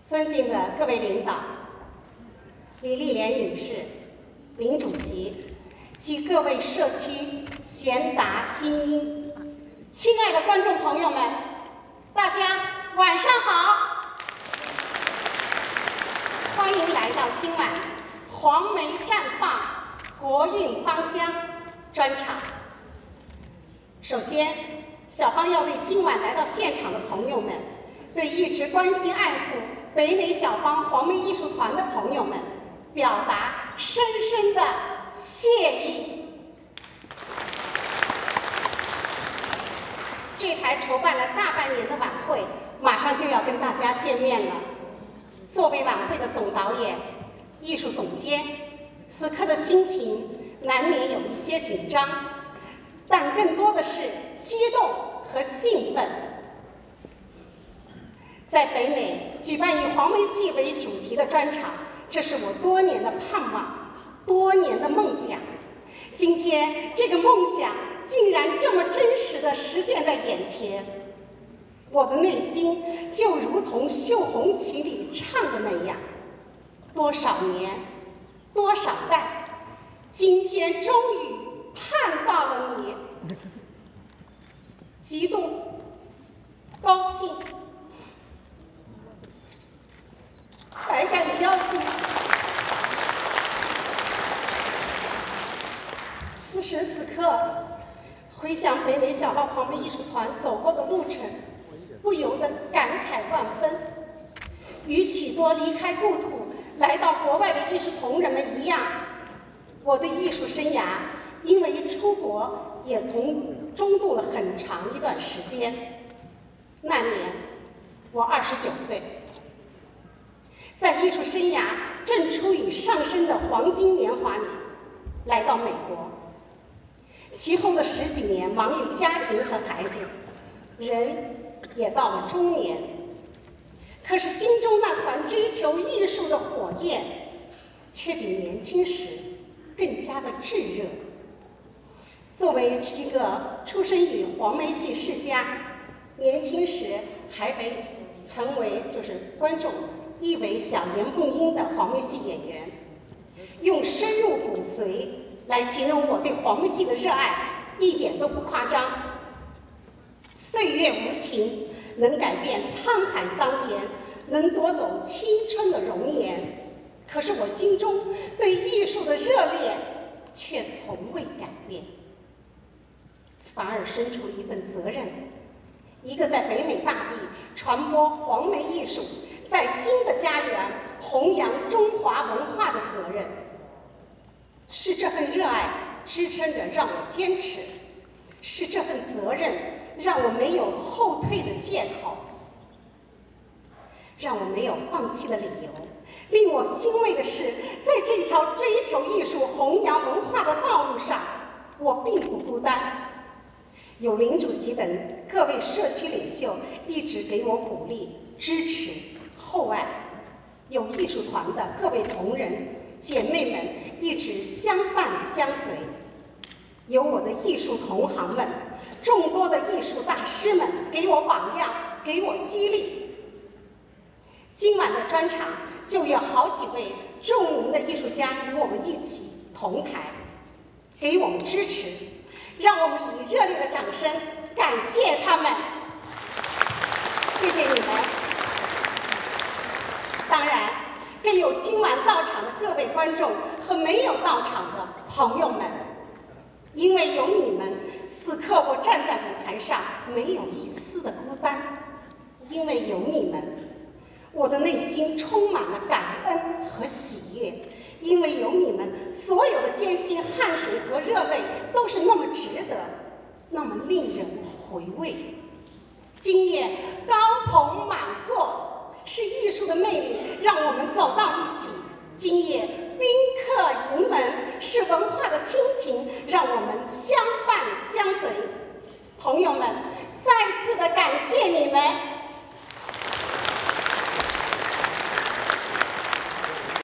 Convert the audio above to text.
尊敬的各位领导，李丽莲女士、林主席及各位社区贤达精英，亲爱的观众朋友们，大家晚上好！欢迎来到今晚黄梅绽放，国运芳香专场。首先，小芳要对今晚来到现场的朋友们，对一直关心爱护北美小芳黄梅艺术团的朋友们，表达深深的谢意。这台筹办了大半年的晚会，马上就要跟大家见面了。作为晚会的总导演、艺术总监，此刻的心情难免有一些紧张，但更多的是激动和兴奋。在北美举办以黄梅戏为主题的专场，这是我多年的盼望，多年的梦想。今天这个梦想竟然这么真实地实现在眼前，我的内心就如同绣红旗里唱的那样，多少年，多少代，今天终于盼到了你，激动，高兴，百感交集。此时此刻，回想北美小芳黄梅艺术团走过的路程，不由得感慨万分。与许多离开故土来到国外的艺术同仁们一样，我的艺术生涯因为出国也从中度了很长一段时间。那年我29岁，在艺术生涯正处于上升的黄金年华里，来到美国。其后的10几年忙于家庭和孩子，人也到了中年，可是心中那团追求艺术的火焰，却比年轻时更加的炙热。作为一个出生于黄梅戏世家，年轻时还被成为观众誉为小严凤英的黄梅戏演员，用深入骨髓来形容我对黄梅戏的热爱，一点都不夸张。岁月无情，能改变沧海桑田，能夺走青春的容颜。可是我心中对艺术的热烈却从未改变，反而生出一份责任，一个在北美大地传播黄梅艺术，在新的家园弘扬中华文化的责任。是这份热爱支撑着让我坚持，是这份责任让我没有后退的借口，让我没有放弃的理由。令我欣慰的是，在这条追求艺术、弘扬文化的道路上，我并不孤单。有林主席等各位社区领袖一直给我鼓励、支持、厚爱，有艺术团的各位同仁、姐妹们一直相伴相随，有我的艺术同行们、众多的艺术大师们给我榜样，给我激励。今晚的专场就有好几位著名的艺术家与我们一起同台，给我们支持，让我们以热烈的掌声感谢他们。谢谢你们。当然，更有今晚到场的各位观众和没有到场的朋友们，因为有你们，此刻我站在舞台上没有一丝的孤单。因为有你们，我的内心充满了感恩和喜悦。因为有你们，所有的艰辛、汗水和热泪都是那么值得，那么令人回味。今夜高朋满座，是艺术的魅力让我们走到一起；今夜宾客盈门，是文化的亲情让我们相伴相随。朋友们，再次的感谢你们。